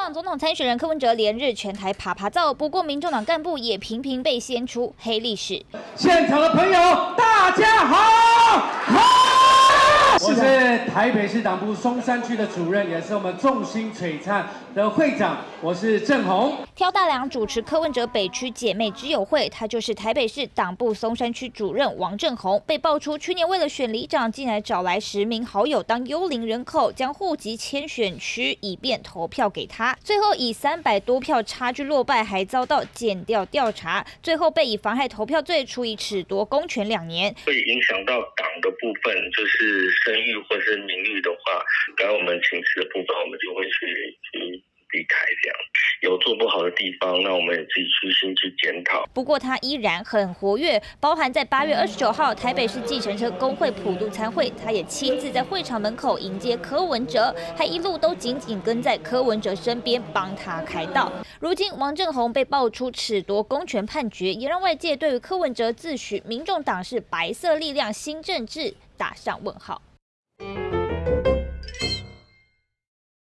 党总统参选人柯文哲连日全台爬爬照，不过民众党干部也频频被掀出黑历史。 现场的朋友，大家好，我是台北市党部松山区的主任，也是我们众星璀璨的会长，我是郑红。 挑大梁主持柯文哲北区姐妹之友会，他就是台北市党部松山区主任王正宏，被爆出去年为了选里长，竟然找来10名好友当幽灵人口，将户籍迁选区，以便投票给他。最后以300多票差距落败，还遭到检调调查，最后被以妨害投票罪处以褫夺公权2年。 会影响到党的部分，就是声誉或是名誉的话，然后我们请辞的部分，我们就会去离开这样。有做不好的地方，那我们也自己虚心去检讨。 不过他依然很活跃，包含在8月29号台北市计程车工会普渡参会，他也亲自在会场门口迎接柯文哲，还一路都紧紧跟在柯文哲身边帮他开道。如今王正宏被爆出褫夺公权判决，也让外界对于柯文哲自诩民众党是白色力量新政治打上问号。